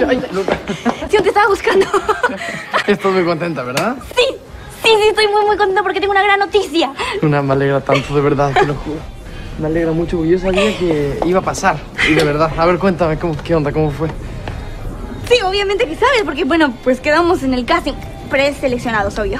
Ay, Luna. Sí, te estaba buscando. Estás muy contenta, ¿verdad? Sí, estoy muy contenta porque tengo una gran noticia. Luna, me alegra tanto, de verdad, te lo juro. Me alegra mucho porque yo sabía que iba a pasar. Y de verdad, a ver, cuéntame, ¿qué onda? ¿Cómo fue? Sí, obviamente que sabes, porque bueno, pues quedamos en el casting preseleccionados, obvio.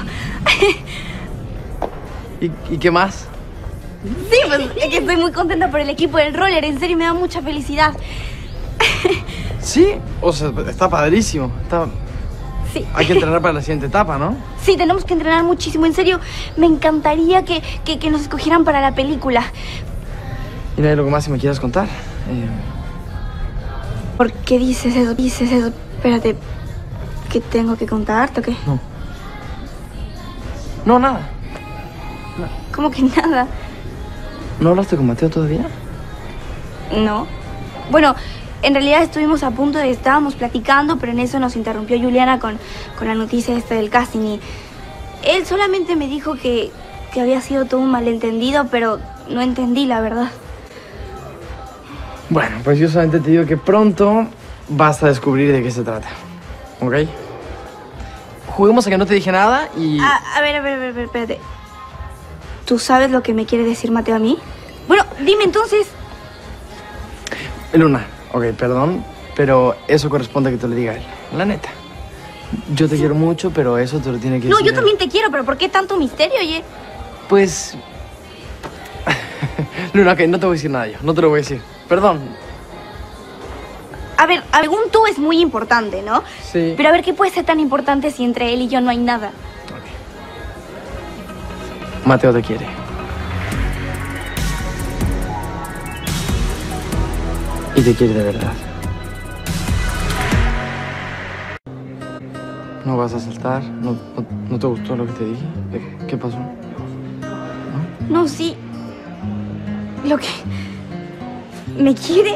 ¿Y qué más? Sí, pues es que estoy muy contenta por el equipo del roller, en serio me da mucha felicidad. Sí, o sea, está padrísimo. Sí. Hay que entrenar para la siguiente etapa, ¿no? Sí, tenemos que entrenar muchísimo, en serio, me encantaría que nos escogieran para la película. ¿Y no hay algo más que me quieras contar? ¿Por qué dices eso? Espérate, ¿qué tengo que contarte o qué? No, nada. ¿Cómo que nada? ¿No hablaste con Mateo todavía? No. Bueno, en realidad estábamos platicando, pero en eso nos interrumpió Juliana con la noticia del casting y él solamente me dijo que había sido todo un malentendido, pero no entendí la verdad. Bueno, pues yo solamente te digo que pronto vas a descubrir de qué se trata, ¿ok? Juguemos a que no te dije nada y... A ver, espérate. ¿Tú sabes lo que me quiere decir Mateo a mí? Bueno, dime entonces. Luna, ok, perdón, pero eso corresponde a que te lo diga él. La neta. Yo te quiero mucho, pero eso te lo tiene que decir No, yo él. también te quiero, pero ¿por qué tanto misterio, oye? Pues... Luna, ok, no te voy a decir nada yo, no te lo voy a decir. Perdón. A ver, según tú es muy importante, ¿no? Sí. Pero a ver, ¿qué puede ser tan importante si entre él y yo no hay nada? Mateo te quiere. Y te quiere de verdad. ¿No vas a saltar? ¿No te gustó lo que te dije? ¿Qué pasó? No, sí. Lo que... ¿Me quiere?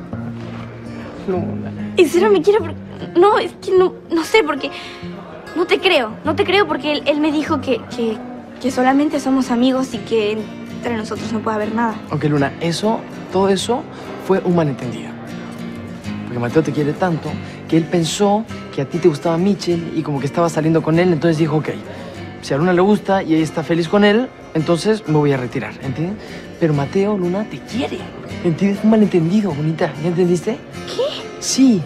Luna. ¿En serio me quiere? No, es que no sé, porque... No te creo porque él me dijo que solamente somos amigos y que entre nosotros no puede haber nada. Ok, Luna, todo eso fue un malentendido. Porque Mateo te quiere tanto que él pensó que a ti te gustaba Mitchell y como que estaba saliendo con él, entonces dijo, ok, si a Luna le gusta y ella está feliz con él, entonces me voy a retirar, ¿entiendes? Pero Mateo, Luna, te quiere. ¿Entiendes? Fue un malentendido, bonita. ¿Ya entendiste? ¿Qué? Sí.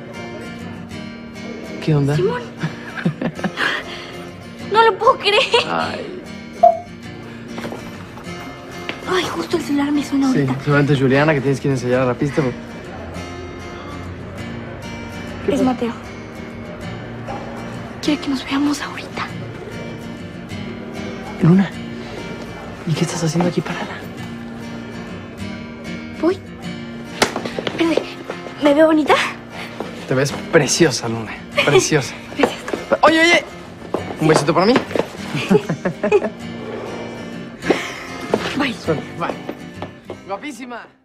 ¿Qué onda? Simón. No lo puedo creer. Ay, justo el celular me suena Sí, ahorita. seguramente es Juliana que tienes que ir a ensayar a la pista. Es Mateo. Quiere que nos veamos ahorita. Luna, ¿y qué estás haciendo aquí parada? Voy. Espérate, ¿me veo bonita? Te ves preciosa, Luna. Preciosa. Gracias. Oye. ¿Un besito para mí? Bye. Bye. Guapísima.